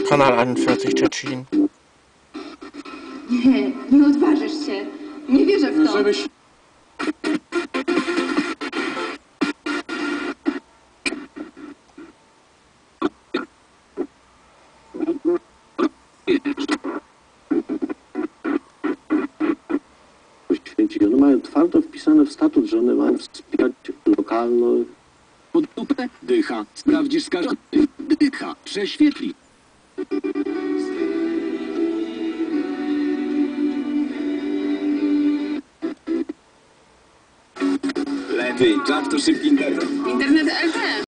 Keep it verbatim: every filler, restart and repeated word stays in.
Kanal einundvierzig Tschetschen. Nie, nie odważysz się. Nie wierzę w to. Żebyś... Święci, one mają twardo wpisane w statut, że one mają wspierać lokalną... Pod dupę dycha. Sprawdzisz skażony. Dycha. Prześwietli. Lepiej, czap to szybki internet. Internet L T E.